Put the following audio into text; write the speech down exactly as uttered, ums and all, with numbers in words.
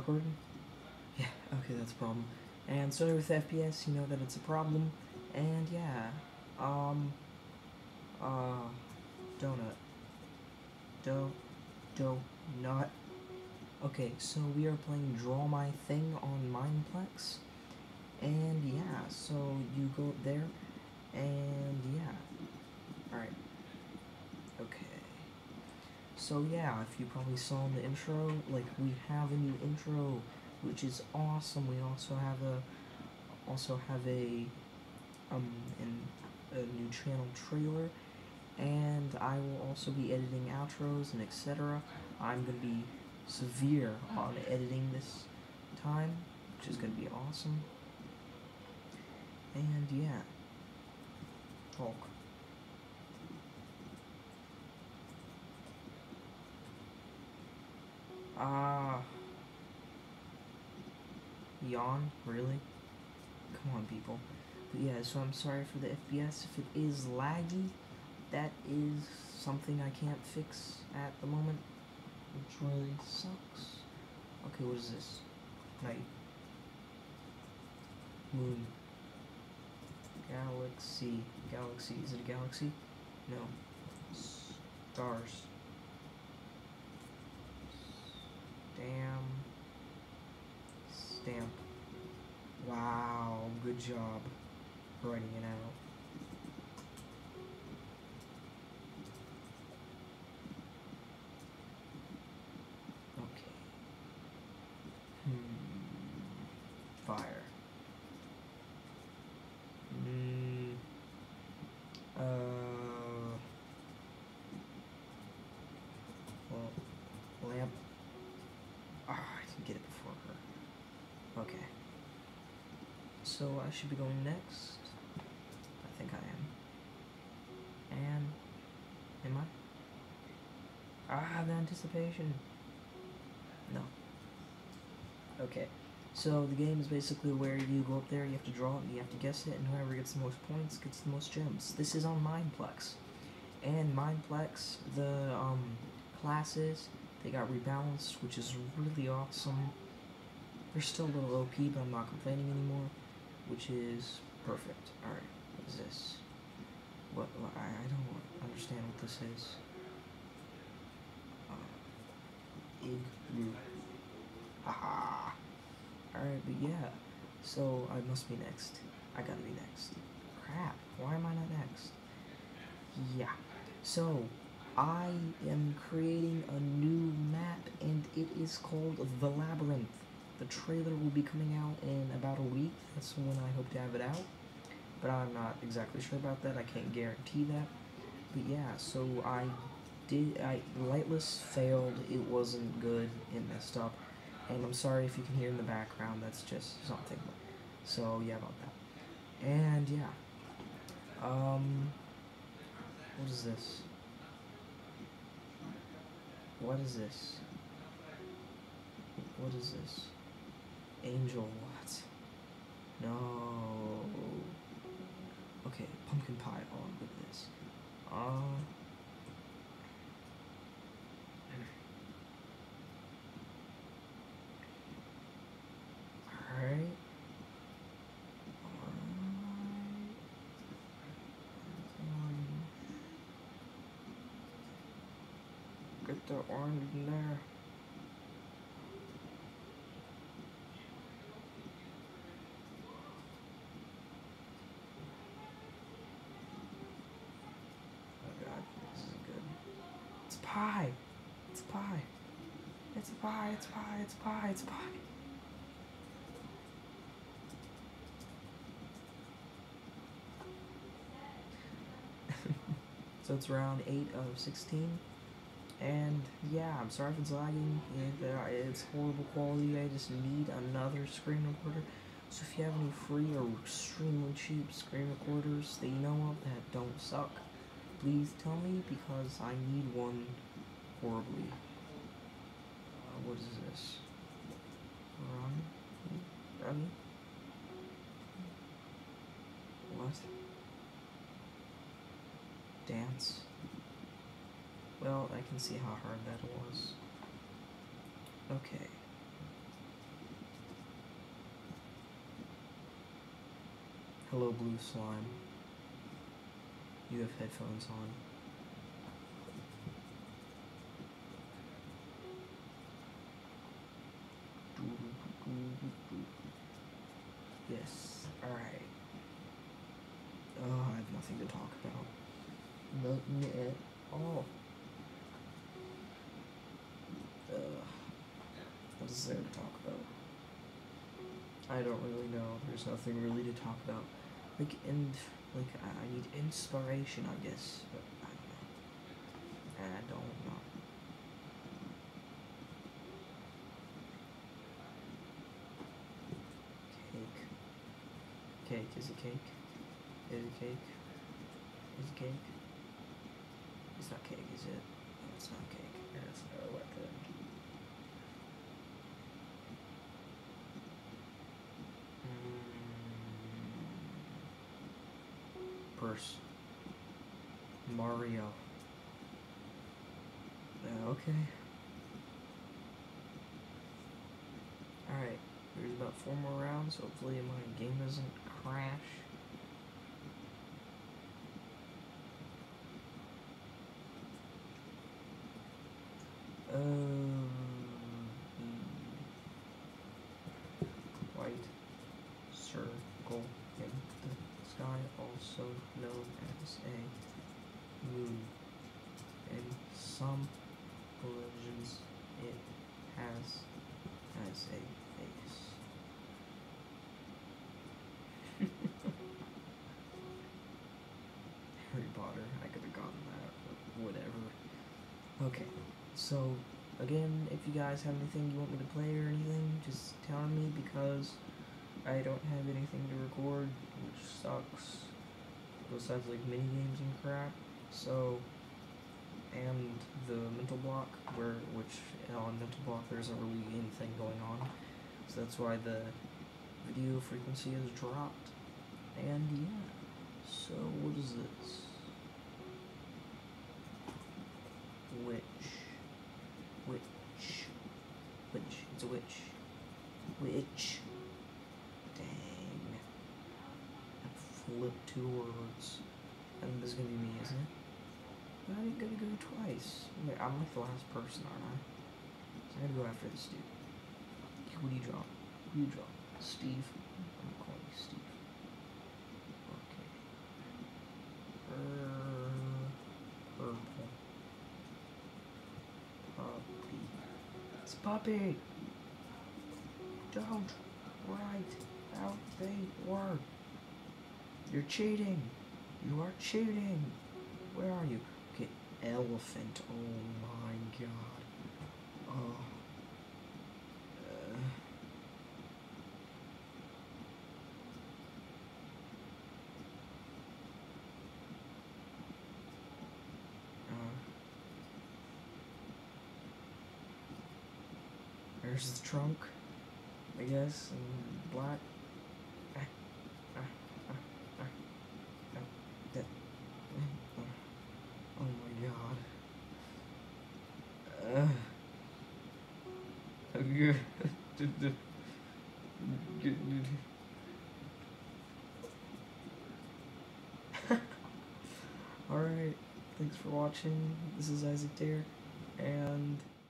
recording? Yeah, okay, that's a problem. And starting with F P S, you know that it's a problem. And yeah, um, uh, donut. Do, do, not. Okay, so we are playing Draw My Thing on Mineplex. And yeah, so you go up there, and yeah. Alright. Okay. So yeah, if you probably saw in the intro, like, we have a new intro, which is awesome. We also have a, also have a, um, an, a new channel trailer, and I will also be editing outros and et cetera. I'm gonna be severe on editing this time, which is gonna be awesome. And yeah, talk. Ah, uh, yawn, really? Come on, people. But yeah, so I'm sorry for the F P S. If it is laggy, that is something I can't fix at the moment, which really sucks. Okay, what is this? Night. Moon. Galaxy. Galaxy. Is it a galaxy? No. Stars. Damn. Stamp. Wow, good job writing it out. Okay. Hmm. Fire. Hmm. Uh. Well, lamp. Ah, I didn't get it before her. Okay. So I should be going next. I think I am. And am I? Ah, the anticipation. No. Okay. So the game is basically where you go up there, you have to draw it, you have to guess it, and whoever gets the most points gets the most gems. This is on Mineplex. And Mineplex, the um, classes, they got rebalanced, which is really awesome. They're still a little O P, but I'm not complaining anymore, which is perfect. Alright, what is this? What, what I, I don't understand what this is. Uh, igloo. Haha. Alright, but yeah. So I must be next. I gotta be next. Crap, why am I not next? Yeah. So, I am creating a new map, and it is called The Labyrinth. The trailer will be coming out in about a week. That's when I hope to have it out. But I'm not exactly sure about that. I can't guarantee that. But yeah, so I did. I Lightless failed. It wasn't good. It messed up. And I'm sorry if you can hear in the background. That's just something. So yeah, about that. And yeah. Um. What is this? What is this? What is this? Angel, what? No. Okay, pumpkin pie. Oh, I'm good at this. Uh. Alright. Get the orange in there. Oh god, this isn't good. It's pie! It's pie! It's a pie, it's pie, it's pie, it's pie! So it's round eight of sixteen. And yeah, I'm sorry if it's lagging. It, uh, it's horrible quality. I just need another screen recorder. So if you have any free or extremely cheap screen recorders that you know of that don't suck, please tell me, because I need one horribly. Uh, what is this? Run? Run? What? Dance? Well, I can see how hard that was. Okay. Hello, blue slime. You have headphones on. Yes, alright. Oh, I have nothing to talk about. Nothing at all. Uh, what is there to talk about? I don't really know. There's nothing really to talk about. Like, and, like, I need inspiration, I guess, but I don't know. I don't know. Cake. Cake. Is it cake? Is it cake? Is it cake? It's not cake, is it? No, it's not cake. Yeah, it's not a weapon. Mm. Purse. Mario. Yeah, okay. Alright, there's about four more rounds. Hopefully my game doesn't crash. Um, white circle in the sky, also known as a moon. In some religions, it has as a face. Harry Potter, I could have gotten that, but whatever. Okay, so again, if you guys have anything you want me to play or anything, just tell me, because I don't have anything to record, which sucks, besides like mini games and crap. So, and the mental block, where which on mental block there isn't really anything going on, so that's why the video frequency has dropped. And yeah, so what is this? Witch. Witch. Witch. It's a witch. Witch. Dang. I flipped two words. And this is gonna be me, isn't it? But I gotta go twice. Wait, I'm like the last person, aren't I? So I gotta go after this dude. Who do you draw? Who do you draw? Steve. I'm calling you Steve. Okay. Uh, purple. Puppy. It's Puppy! Don't write out the word. You're cheating. You are cheating. Where are you? Okay, elephant. Oh my god. Oh. Uh. Uh. There's the trunk, I guess, in black. Ah, ah, ah, ah, ah, that. Oh my god. Uh. Alright, thanks for watching. This is Isaac Dare, and